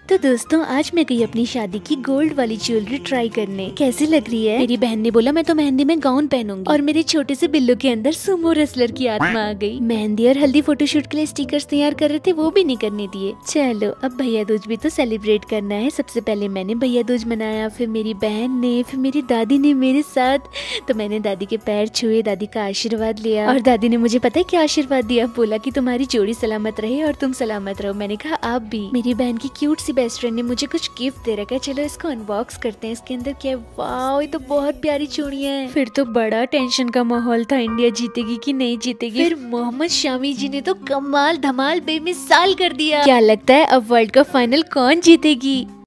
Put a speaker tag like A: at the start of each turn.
A: तो दोस्तों आज मैं गई अपनी शादी की गोल्ड वाली ज्वेलरी ट्राई करने। कैसी लग रही है? मेरी बहन ने बोला मैं तो मेहंदी में गाउन पहनूंगी और मेरे छोटे से बिल्लू के अंदर सुमो रेसलर की आत्मा आ गई। मेहंदी और हल्दी फोटोशूट के लिए स्टिकर्स तैयार कर रहे थे, वो भी नहीं करने दिए। चलो अब भैया दूज भी तो सेलिब्रेट करना है। सबसे पहले मैंने भैया दूज मनाया, फिर मेरी बहन ने, फिर मेरी दादी ने मेरे साथ। तो मैंने दादी के पैर छुए, दादी का आशीर्वाद लिया और दादी ने मुझे पता है क्या आशीर्वाद दिया? बोला कि तुम्हारी जोड़ी सलामत रहे और तुम सलामत रहो। मैंने कहा आप भी। मेरी बहन की क्यूट सी बेस्ट फ्रेंड ने मुझे कुछ गिफ्ट दे रखा है, चलो इसको अनबॉक्स करते हैं। इसके अंदर क्या है? वाओ, ये तो बहुत प्यारी चूड़ियां हैं। फिर तो बड़ा टेंशन का माहौल था, इंडिया जीतेगी कि नहीं जीतेगी। फिर मोहम्मद शामी जी ने तो कमाल धमाल बेमिसाल कर दिया। क्या लगता है अब वर्ल्ड कप फाइनल कौन जीतेगी?